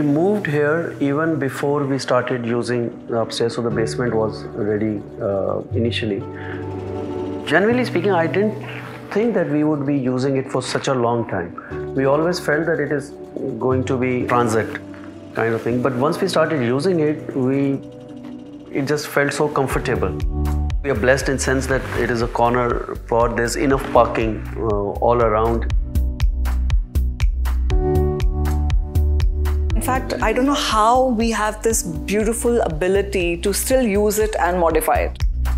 moved here even before we started using the upstairs, so the basement was ready initially. Generally speaking, I didn't think that we would be using it for such a long time. We always felt that it is going to be transit kind of thing, but once we started using it, it just felt so comfortable. We are blessed in the sense that it is a corner plot. There's enough parking all around. In fact, I don't know how we have this beautiful ability to still use it and modify it.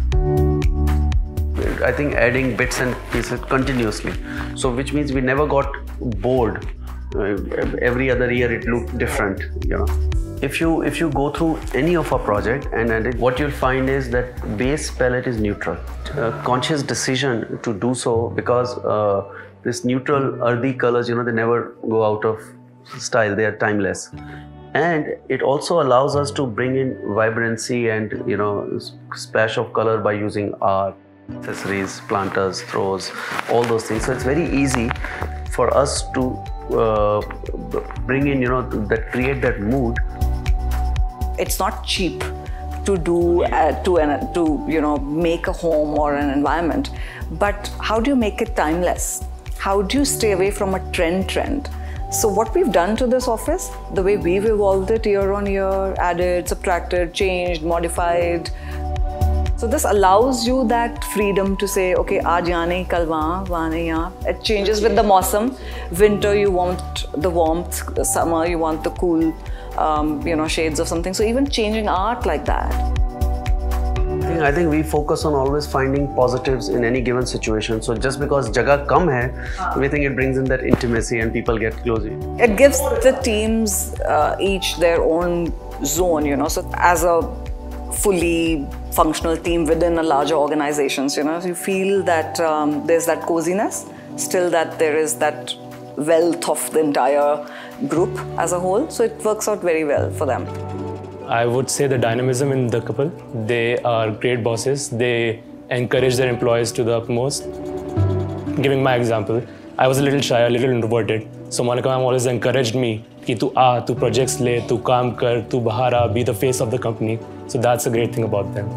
I think adding bits and pieces continuously. So which means we never got bored. Every other year it looked different, you know. If you go through any of our project and what you'll find is that base palette is neutral. Conscious decision to do so because this neutral earthy colors, you know, they never go out of style, they are timeless. And it also allows us to bring in vibrancy and, you know, splash of color by using art, accessories, planters, throws, all those things. So it's very easy for us to bring in, you know, create that mood. It's not cheap to do to you know, make a home or an environment, but how do you make it timeless? How do you stay away from a trend? So what we've done to this office, the way we've evolved it year on year, added, subtracted, changed, modified. So this allows you that freedom to say, okay, aaj yahan nahi, kal wahan nahi yahan. It changes with the mausam. Winter, you want the warmth. Summer, you want the cool, you know, shades of something. So even changing art like that. I think we focus on always finding positives in any given situation. So just because jagah kam hai, we think it brings in that intimacy and people get closer. It gives the teams each their own zone, you know. So as a fully functional team within a larger organizations, you know, you feel that there's that coziness, still that there is that wealth of the entire group as a whole. So it works out very well for them. I would say the dynamism in the couple. They are great bosses. They encourage their employees to the utmost. Giving my example, I was a little shy, a little introverted. So Monica ma'am always encouraged me कि तू आ, तू projects ले, तू काम कर, तू बाहर आ, be the face of the company. So that's a great thing about them.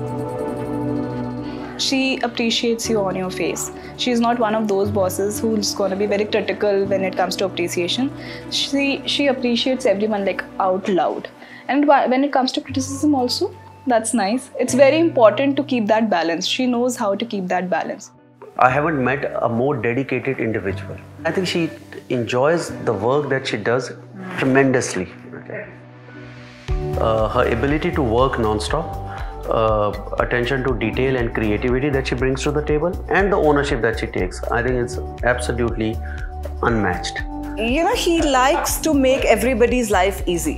She appreciates you on your face. She's not one of those bosses who's going to be very critical when it comes to appreciation. She appreciates everyone like out loud. And when it comes to criticism also, that's nice. It's very important to keep that balance. She knows how to keep that balance. I haven't met a more dedicated individual. I think she enjoys the work that she does tremendously. Okay. Her ability to work non-stop, attention to detail and creativity that she brings to the table, and the ownership that she takes, I think it's absolutely unmatched. You know, he likes to make everybody's life easy.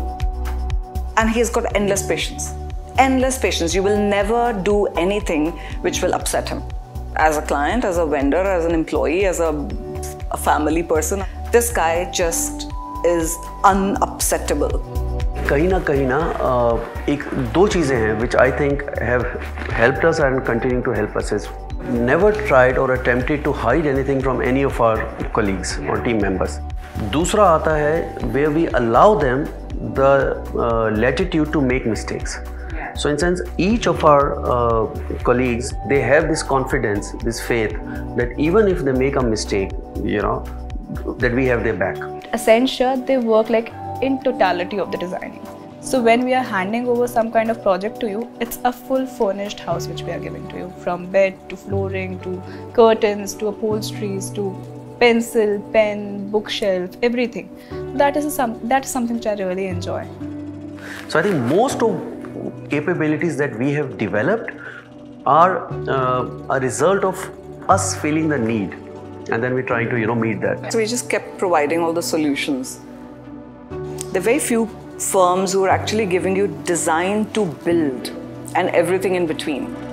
And he's got endless patience. Endless patience. You will never do anything which will upset him. As a client, as a vendor, as an employee, as a family person, this guy just is unupsettable. कहीं ना एक दो चीजें हैं which I think have helped us and continue to help us is never tried or attempted to hide anything from any of our colleagues or team members. दूसरा आता है where we allow them the latitude to make mistakes. So in sense, each of our colleagues, they have this confidence, this faith that even if they make a mistake, you know, that we have their back. Accenture, they work like in totality of the designing. So when we are handing over some kind of project to you, it's a full furnished house which we are giving to you. From bed to flooring to curtains to upholsteries to pencil, pen, bookshelf, everything. That is something which I really enjoy. So I think most of capabilities that we have developed are a result of us feeling the need, and then we're trying to, you know, meet that. So we just kept providing all the solutions. There are very few firms who are actually giving you design to build and everything in between.